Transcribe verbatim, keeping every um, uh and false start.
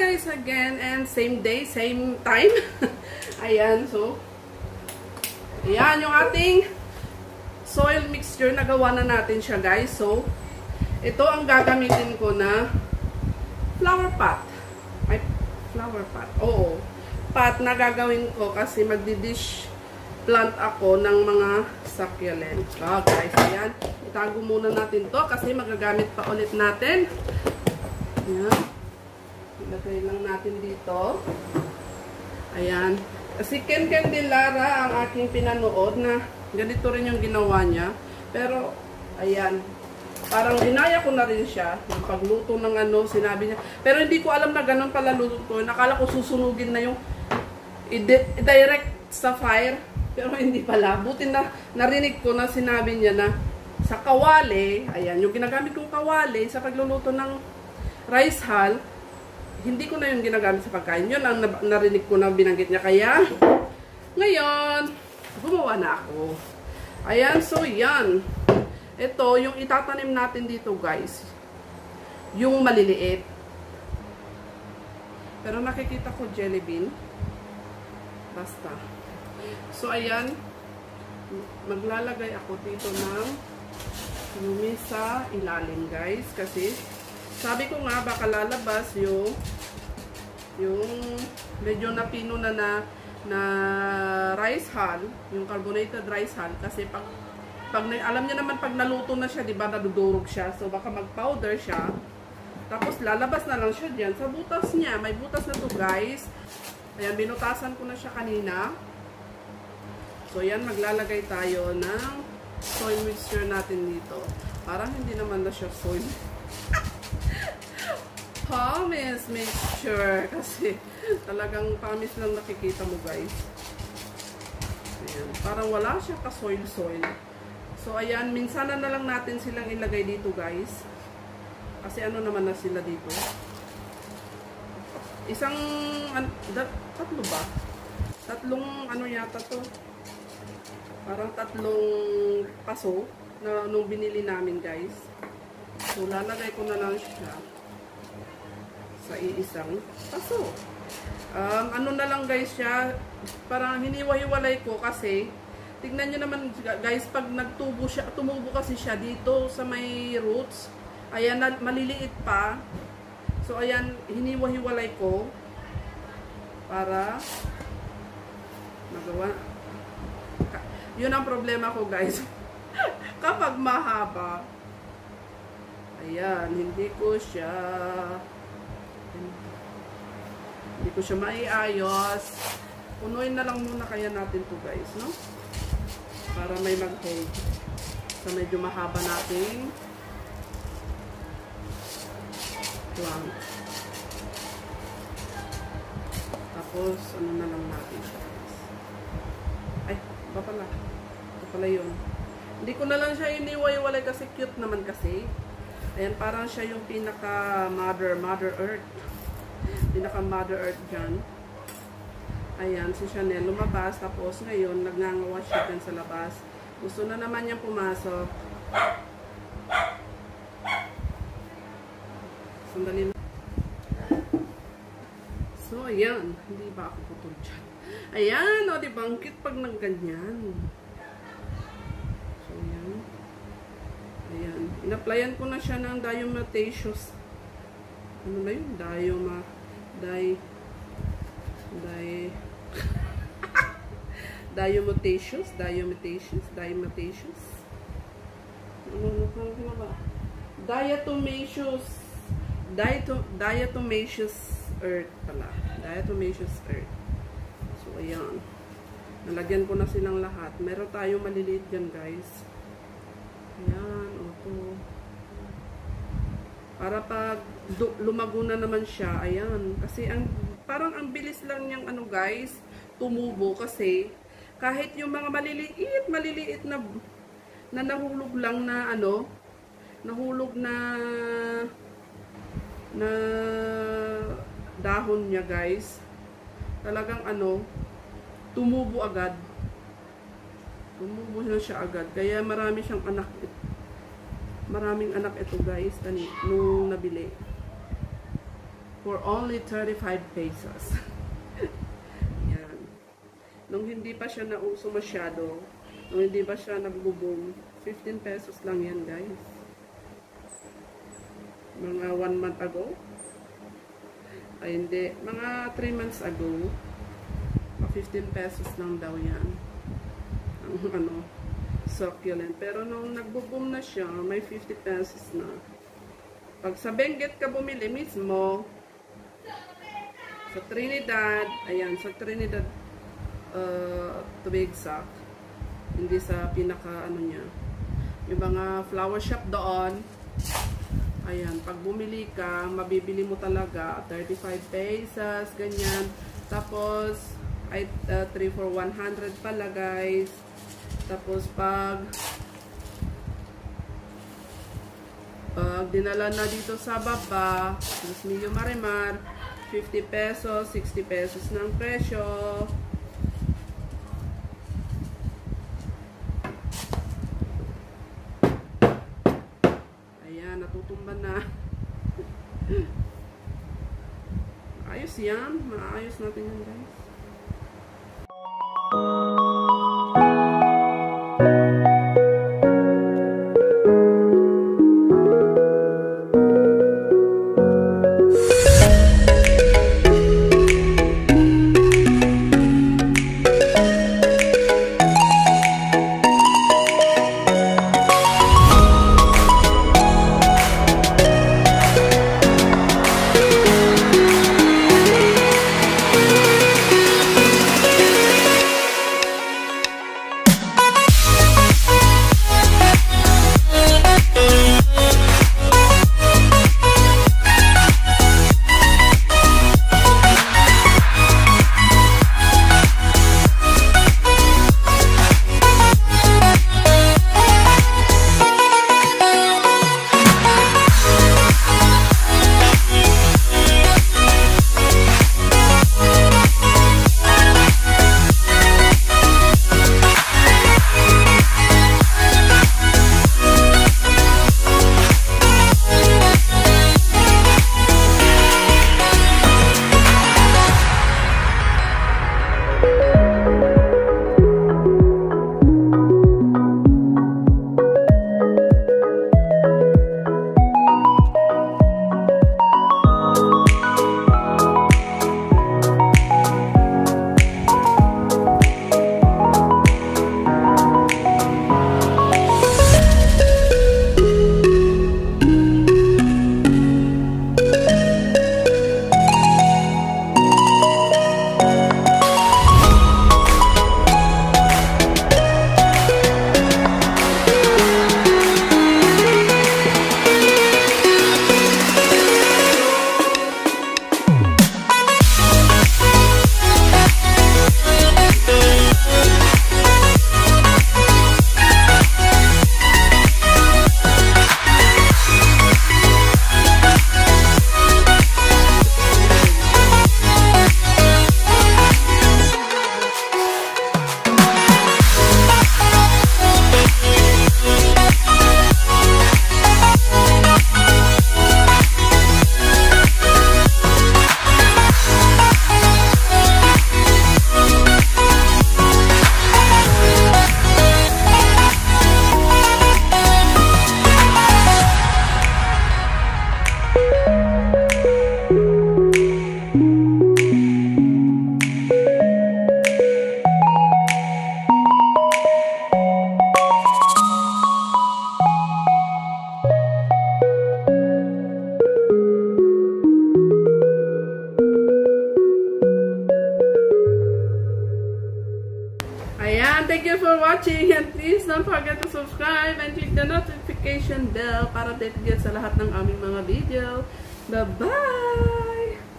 guys again, and same day, same time. Ayan, so ayan yung ating soil mixture. Nagawa na natin siya guys. So ito ang gagamitin ko na flower pot. Ay, flower pot. Oo, pot na gagawin ko kasi magdi-dish plant ako ng mga succulent. So guys, ayan, itago muna natin to kasi magagamit pa ulit natin. Ayan, ilagay lang natin dito. Ayan. Si Ken Candelara ang aking pinanood na ganito rin yung ginawa niya. Pero, ayan, parang ginaya ko na rin siya. Yung pagluto ng ano, sinabi niya. Pero hindi ko alam na ganun pala luto. Nakala ko susunugin na yung i-direct sa fire. Pero hindi pala. Buti na narinig ko na sinabi niya na sa kawali, ayan, yung ginagamit kong kawali sa pagluluto ng rice hull, hindi ko na yung ginagamit sa pagkain. Yun ang narinig ko na binanggit niya. Kaya, ngayon, gumawa na ako. Ayan, so yan. Ito, yung itatanim natin dito, guys. Yung maliliit. Pero nakikita ko jelly bean. Basta. So, ayan. Maglalagay ako dito ng lumi sa ilalim, guys. Kasi, sabi ko nga, baka lalabas yung yung medyo napino na na, na rice hull, yung carbonated rice hull. Kasi pag, pag alam niyo naman pag naluto na siya, di ba, nadudurog siya. So, baka mag-powder siya. Tapos, lalabas na lang siya dyan sa butas niya. May butas na to guys. Ayan, binutasan ko na siya kanina. So, yan, maglalagay tayo ng soil mixture natin dito. Parang hindi naman na siya soil pumice mixture kasi talagang pumice lang nakikita mo guys. Ayan, parang wala siya ka soil soil. So ayan, minsanan na lang natin silang ilagay dito guys kasi ano naman na sila dito, isang an, dat, tatlo ba tatlong ano yata to, parang tatlong paso na nung binili namin guys. So lalagay ko na lang siya sa iisang paso. Um, ano na lang guys siya, parang hiniwa-hiwalay ko kasi tignan nyo naman guys, pag nagtubo siya, tumubo kasi siya dito sa may roots. Ayan, maliliit pa. So ayan, hiniwa-hiwalay ko para magawa. Yun ang problema ko guys. Kapag mahaba, ayan, hindi ko siya Hindi ko siya maiayos. Punuin na lang muna kaya natin to guys, no? Para may mag-hold. So, medyo mahaba natin plant. Tapos, ano na lang natin siya. Ay, ba pala? Ito pala yun. Hindi ko na lang siya iniway-walay kasi cute naman kasi. Ayan, parang siya yung pinaka mother, mother earth. Pinaka mother earth dyan. Ayan, si Chanel lumabas. Tapos ngayon, nagngangawa siya dyan sa labas. Gusto na naman niyang pumasok. Sandali na. So, ayan. Hindi ba ako putol dyan? Ayan, o, diba? Ang cute pag nagganyan. So, ayan. Ayan. Inaplayan ko na siya ng diatomaceous. Ano na yun? Dioma. Di. Di. Diatomaceous. Diatomaceous. Diatomaceous. Ano na ba? Diatomaceous. Diatomaceous earth pala. Diatomaceous earth. So, ayan. Nalagyan ko na silang lahat. Meron tayong maliliit dyan, guys. Ayan. Oto. Para pag lumago na naman siya, ayan. Kasi ang, parang ang bilis lang niyang ano guys, tumubo kasi kahit yung mga maliliit, maliliit na na nahulog lang na ano, nahulog na na dahon niya guys, talagang ano, tumubo agad. Tumubo na siya agad. Kaya marami siyang anak. Maraming anak ito guys, tani, nung nabili. for only thirty-five pesos. Yan. Nung hindi pa siya nauso masyado, nung hindi pa siya nag-boom, fifteen pesos lang yan, guys. Mga one month ago. Ay, hindi. Mga three months ago, fifteen pesos lang daw yan. Ang ano, succulent. Pero nung nagbo-boom na siya, may fifty pesos na. Pag sa Benguet ka bumili mismo, sa Trinidad, ayan, sa Trinidad, uh, to be exact, hindi sa pinaka, ano niya, yung mga flower shop doon, ayan, pag bumili ka, mabibili mo talaga, thirty-five pesos, ganyan. Tapos, ay, uh, three for one hundred pala, guys. Tapos, pag, pag dinala na dito sa baba, mas medyo marimar, fifty pesos, sixty pesos ng presyo. Ayan, natutumba na. Ayos yan. Maayos natin yan, guys. Thank you for watching, and please don't forget to subscribe and click the notification bell para updated sa lahat ng aming mga video. Bye-bye!